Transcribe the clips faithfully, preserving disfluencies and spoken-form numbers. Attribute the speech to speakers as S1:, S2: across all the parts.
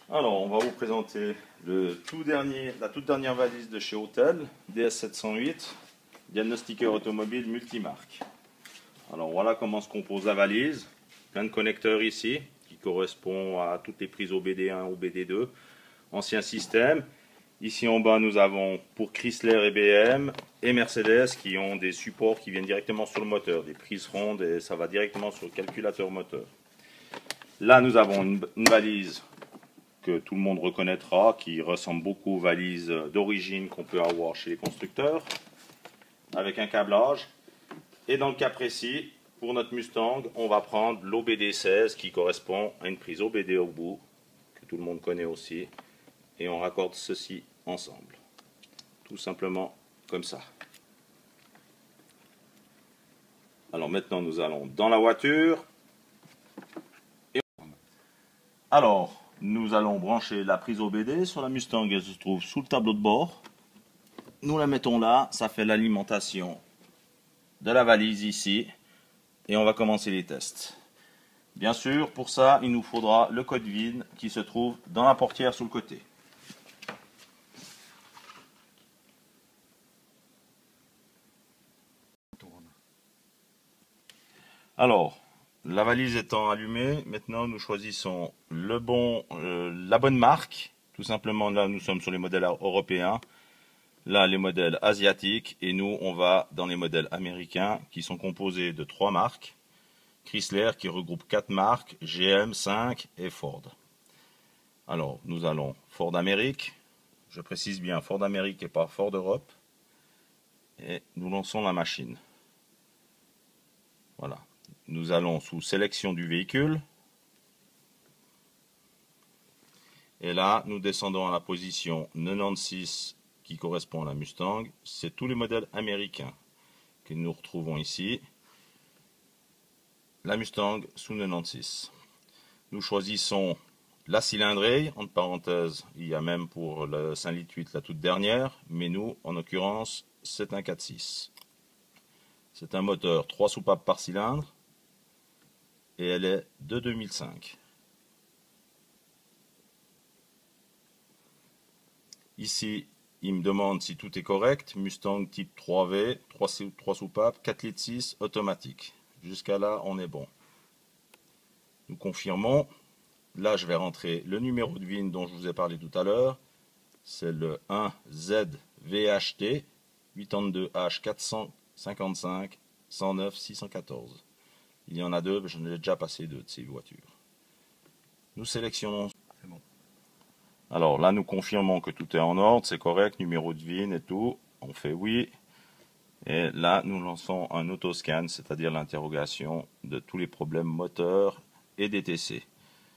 S1: Alors, on va vous présenter le tout dernier, la toute dernière valise de chez Autel, D S sept cent huit, diagnostiqueur automobile multimarque. Alors, voilà comment se compose la valise. Plein de connecteurs ici, qui correspondent à toutes les prises O B D un, O B D deux, ancien système. Ici en bas, nous avons pour Chrysler et B M et Mercedes qui ont des supports qui viennent directement sur le moteur, des prises rondes, et ça va directement sur le calculateur moteur. Là, nous avons une, une valise que tout le monde reconnaîtra, qui ressemble beaucoup aux valises d'origine qu'on peut avoir chez les constructeurs, avec un câblage. Et dans le cas précis, pour notre Mustang, on va prendre l'O B D seize qui correspond à une prise O B D au bout, que tout le monde connaît aussi, et on raccorde ceci ensemble. Tout simplement comme ça. Alors maintenant, nous allons dans la voiture. Et... Alors, nous allons brancher la prise O B D sur la Mustang, elle se trouve sous le tableau de bord. Nous la mettons là, ça fait l'alimentation de la valise ici. Et on va commencer les tests. Bien sûr, pour ça, il nous faudra le code V I N qui se trouve dans la portière sur le côté. Alors, la valise étant allumée, maintenant nous choisissons le bon, euh, la bonne marque. Tout simplement, là nous sommes sur les modèles européens, là les modèles asiatiques, et nous on va dans les modèles américains qui sont composés de trois marques. Chrysler qui regroupe quatre marques, G M, cinq et Ford. Alors nous allons Ford Amérique, je précise bien Ford Amérique et pas Ford Europe, et nous lançons la machine. Voilà. Nous allons sous sélection du véhicule. Et là, nous descendons à la position quatre-vingt-seize qui correspond à la Mustang. C'est tous les modèles américains que nous retrouvons ici. La Mustang sous quatre-vingt-seize. Nous choisissons la cylindrée. Entre parenthèses, il y a même pour le cinq litres huit la toute dernière. Mais nous, en l'occurrence, c'est un quatre six. C'est un moteur trois soupapes par cylindre. Et elle est de deux mille cinq. Ici, il me demande si tout est correct. Mustang type trois V, trois soupapes, quatre litres six, automatique. Jusqu'à là, on est bon. Nous confirmons. Là, je vais rentrer le numéro de V I N dont je vous ai parlé tout à l'heure. C'est le un Z V H T quatre-vingt-deux H quatre cent cinquante-cinq cent neuf six cent quatorze. Il y en a deux, mais je n'ai déjà passé deux de ces voitures. Nous sélectionnons. C'est bon. Alors là, nous confirmons que tout est en ordre, c'est correct, numéro de V I N et tout. On fait oui. Et là, nous lançons un autoscan, c'est-à-dire l'interrogation de tous les problèmes moteurs et D T C.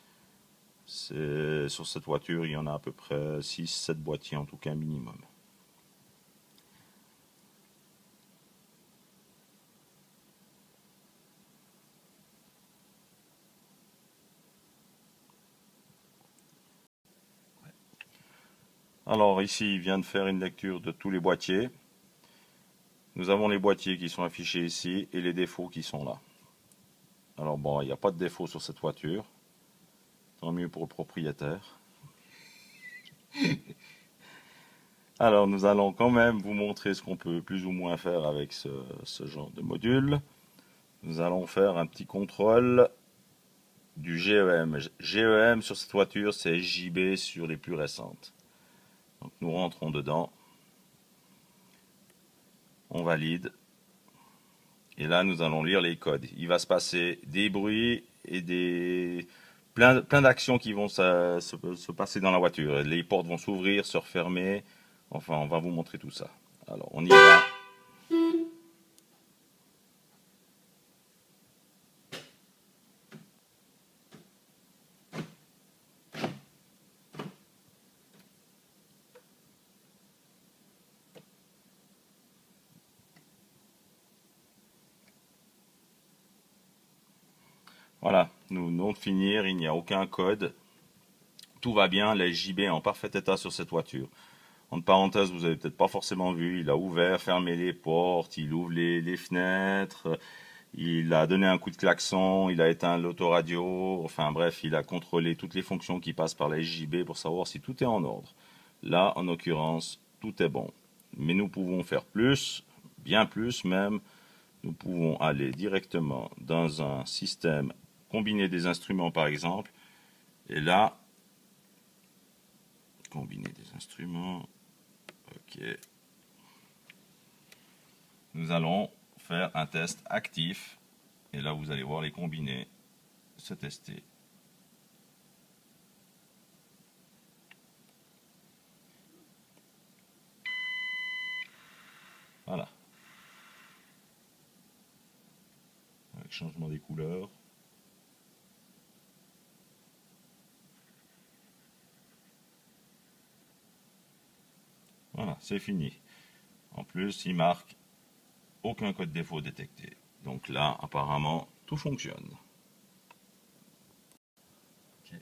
S1: Sur cette voiture, il y en a à peu près six sept boîtiers, en tout cas minimum. Alors ici, il vient de faire une lecture de tous les boîtiers. Nous avons les boîtiers qui sont affichés ici et les défauts qui sont là. Alors bon, il n'y a pas de défaut sur cette voiture. Tant mieux pour le propriétaire. Alors nous allons quand même vous montrer ce qu'on peut plus ou moins faire avec ce, ce genre de module. Nous allons faire un petit contrôle du G E M. G E M sur cette voiture, c'est J B sur les plus récentes. Donc nous rentrons dedans, on valide, et là nous allons lire les codes. Il va se passer des bruits et des plein, plein d'actions qui vont se, se, se passer dans la voiture. Les portes vont s'ouvrir, se refermer, enfin on va vous montrer tout ça. Alors on y va. Voilà, nous venons de finir, il n'y a aucun code. Tout va bien, la J B est en parfait état sur cette voiture. Entre parenthèses, vous avez peut-être pas forcément vu, il a ouvert, fermé les portes, il ouvre les, les fenêtres. il a donné un coup de klaxon, il a éteint l'autoradio, enfin bref, il a contrôlé toutes les fonctions qui passent par la S J B pour savoir si tout est en ordre. Là, en l'occurrence, tout est bon. Mais nous pouvons faire plus, bien plus même. Nous pouvons aller directement dans un système combiné des instruments par exemple. Et là, combiner des instruments. Ok. Nous allons faire un test actif. Et là, vous allez voir les combinés se tester. Voilà. Avec changement des couleurs. Voilà, c'est fini. En plus, il marque aucun code défaut détecté. Donc là, apparemment, tout fonctionne. Okay.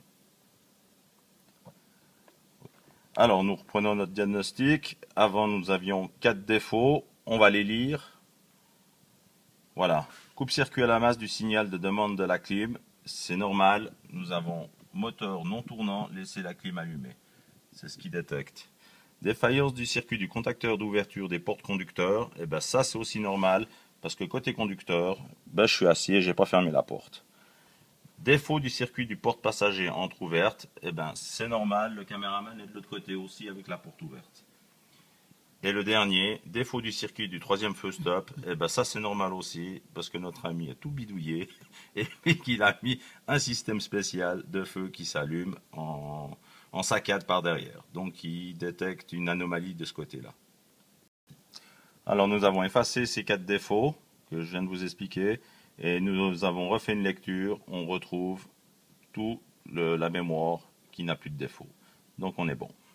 S1: Alors, nous reprenons notre diagnostic. Avant, nous avions quatre défauts. On va les lire. Voilà. Coupe-circuit à la masse du signal de demande de la clim. C'est normal. Nous avons moteur non tournant, laissez la clim allumée. C'est ce qu'il détecte. Défaillance du circuit du contacteur d'ouverture des portes conducteurs, et ben ça c'est aussi normal, parce que côté conducteur, ben je suis assis et j'ai pas fermé la porte. Défaut du circuit du porte-passager entrouverte, et ben c'est normal, le caméraman est de l'autre côté aussi avec la porte ouverte. Et le dernier, défaut du circuit du troisième feu stop, et ben ça c'est normal aussi, parce que notre ami a tout bidouillé, et qu'il a mis un système spécial de feu qui s'allume en... en saccade par derrière. Donc il détecte une anomalie de ce côté-là. Alors nous avons effacé ces quatre défauts que je viens de vous expliquer et nous avons refait une lecture. On retrouve toute la mémoire qui n'a plus de défauts. Donc on est bon.